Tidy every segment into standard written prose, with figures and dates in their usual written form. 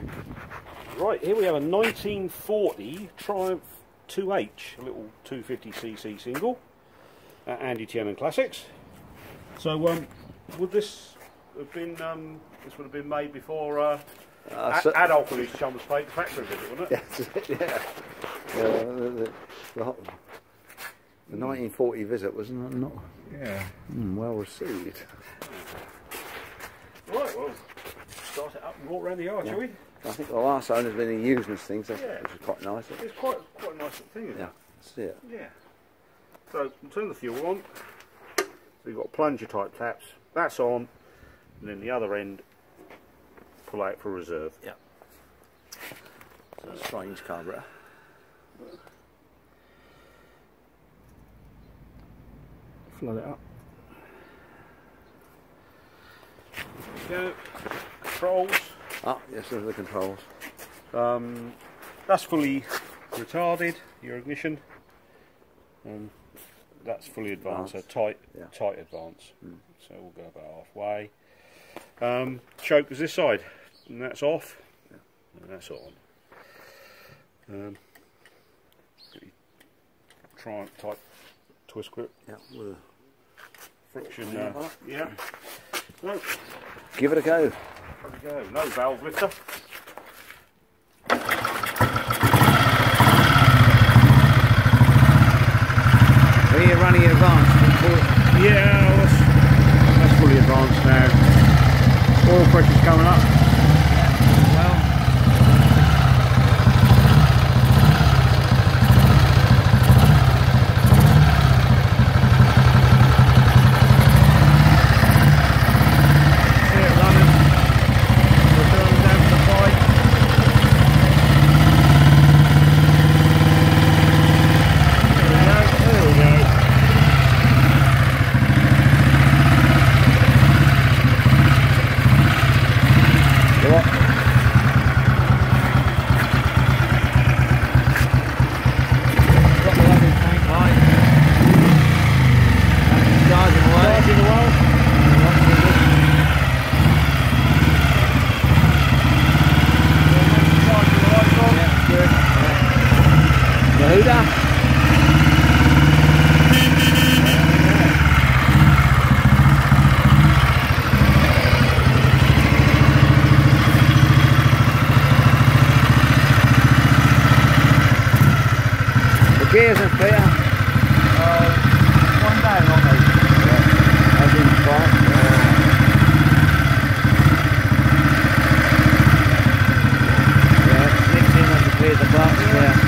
Right, here we have a 1940 Triumph 2H, a little 250cc single, Andy Tiernan Classics. So, would this have been? This would have been made before Adolf and his chums paid the factory visit, wouldn't it? Yeah. The 1940 visit was not well received. Right, well, start it up and walk around the yard, shall we? I think the last owner's been using this thing, so which is quite nice. It's quite a nice thing, isn't it? Yeah, see it. Yeah. So, turn the fuel on. So you've got plunger type taps. That's on, and then the other end, pull out for reserve. Yeah. So strange carburetor. Flood it up. There we go. Controls. Ah, yes, there's the controls. That's fully retarded, your ignition. That's fully advanced, so tight advance. So we'll go about halfway. Choke is this side, and that's off, and that's on. Triumph type twist grip. Yeah, with a Friction. Yeah. No. give it a go. There we go. No valve lifter. Are you running in advance? Yeah, that's fully advanced now. Oil pressure's coming up. Well, See it running. We're turning down to the pipe. There we go. gears and clear. One down, aren't they? As in five. Yeah, 16 when you clear the box, yeah.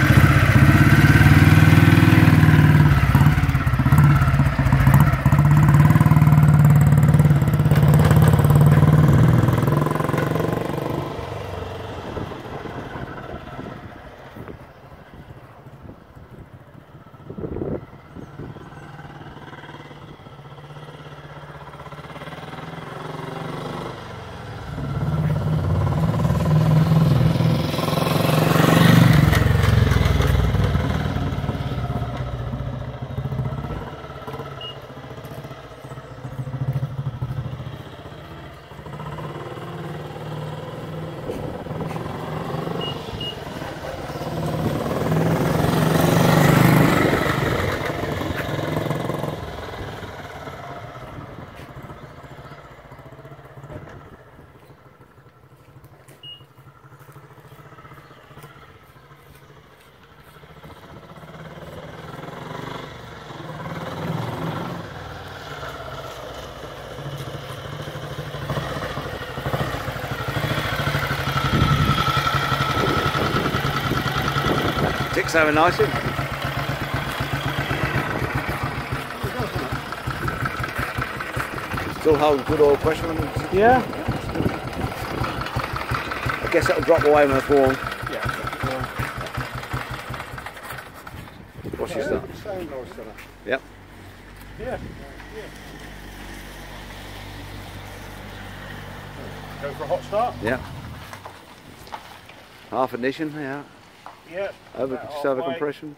Ticks over nicely. Still hold good oil pressure on it. Yeah. I guess that'll drop away when it's warm. Yeah. What's your start? Yep. Yeah. Go for a hot start? Yeah. Half ignition, yeah. Yeah. Over compression.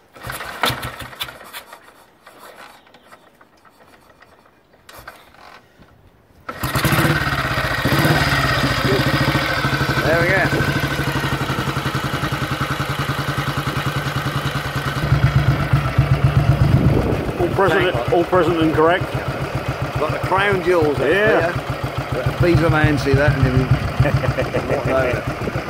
There we go. All present and correct. Got the crown jewels. Yeah. Piece of man, see that, and then